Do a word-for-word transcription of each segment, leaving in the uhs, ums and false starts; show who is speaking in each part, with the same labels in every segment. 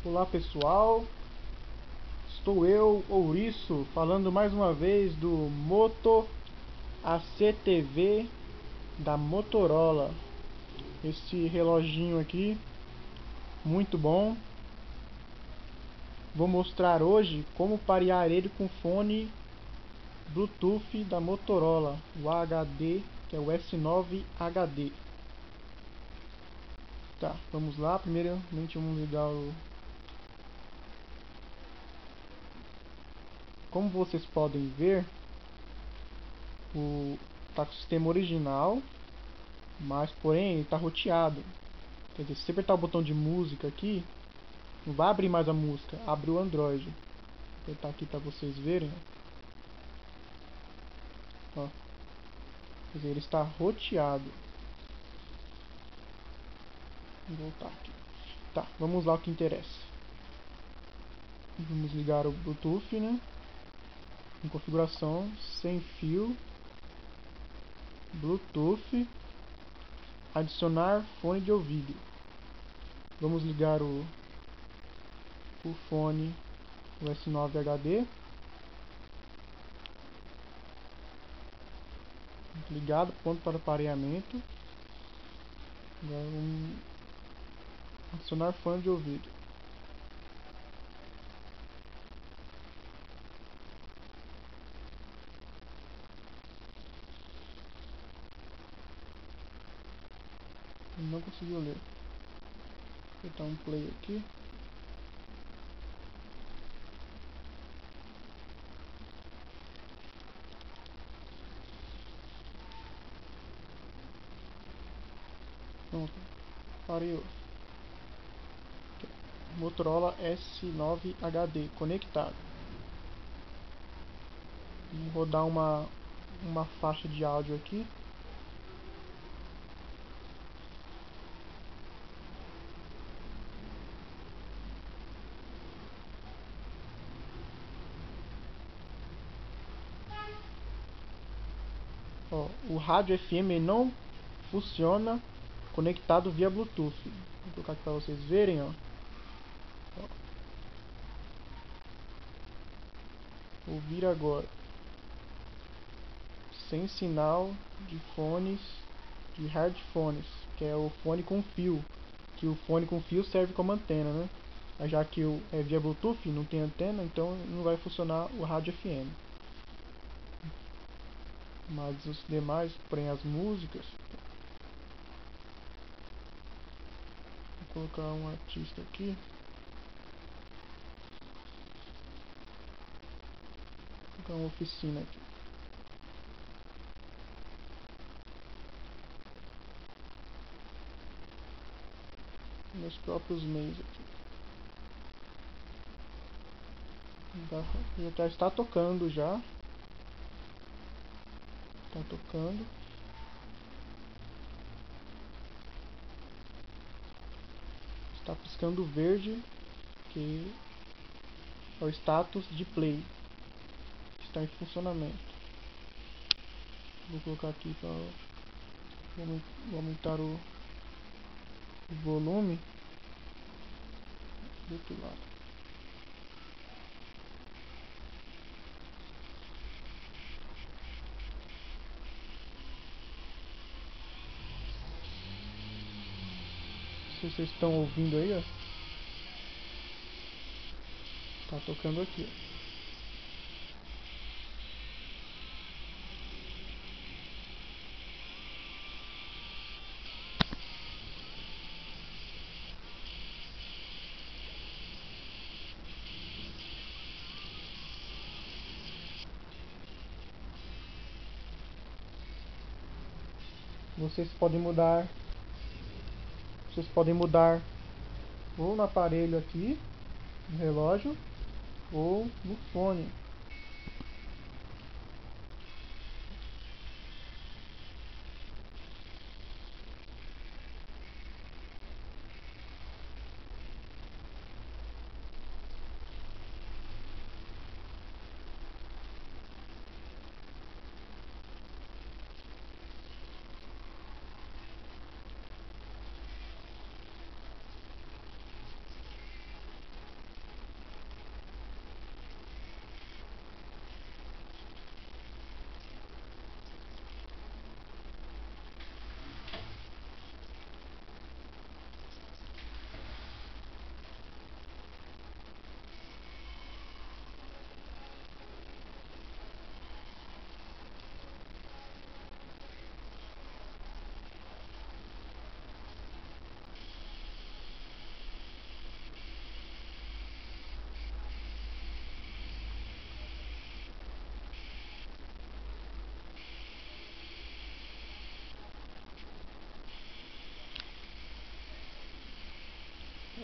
Speaker 1: Olá pessoal, estou eu, Ouriço, falando mais uma vez do Moto A C T V da Motorola. Esse reloginho aqui, muito bom. Vou mostrar hoje como parear ele com fone Bluetooth da Motorola, o H D, que é o S nove H D. Tá, vamos lá. Primeiramente vamos ligar o... Como vocês podem ver, o tá com o sistema original, mas porém ele está roteado. Quer dizer, se você apertar o botão de música aqui, não vai abrir mais a música, abre o Android. Vou apertar aqui para vocês verem. Ó. Quer dizer, ele está roteado. Vou voltar aqui. Tá, vamos lá o que interessa. Vamos ligar o Bluetooth, né? Em configuração, sem fio, Bluetooth, adicionar fone de ouvido. Vamos ligar o, o fone, o S nove H D. Ligado, ponto para pareamento. Agora vamos adicionar fone de ouvido. Não conseguiu ler. Vou apertar um play aqui. Pronto. Pariu. Motorola S nove H D conectado. Vou rodar uma, uma faixa de áudio aqui. Ó, o rádio F M não funciona conectado via Bluetooth. Vou colocar aqui para vocês verem, ó. Ó. Ouvir agora. Sem sinal de fones, de headphones, que é o fone com fio. Que o fone com fio serve como antena, né? Já que o, é via Bluetooth, não tem antena, então não vai funcionar o rádio F M. Mas os demais, porém as músicas, vou colocar um artista aqui. Vou colocar uma oficina aqui. Meus próprios meios aqui. Já está tocando já. Está tocando. Está piscando verde, que é o status de play. Está em funcionamento. Vou colocar aqui para vou aumentar o, o volume do outro lado. Se vocês estão ouvindo aí, ó. Tá tocando aqui, ó. Vocês podem mudar. Vocês podem mudar ou no aparelho aqui, no relógio, ou no fone.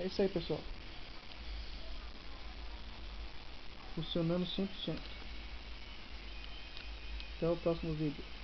Speaker 1: isso aí, pessoal. Funcionando cem por cento. Até o próximo vídeo.